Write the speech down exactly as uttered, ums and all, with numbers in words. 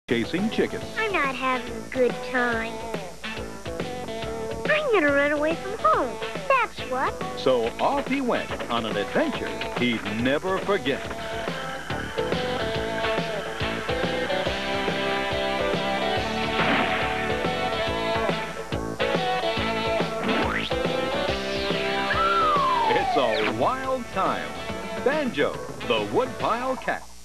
chasing chickens. I'm not having a good time. I'm gonna run away from home. That's what. So off he went on an adventure he'd never forget. It's a wild time. Banjo, the Woodpile cat.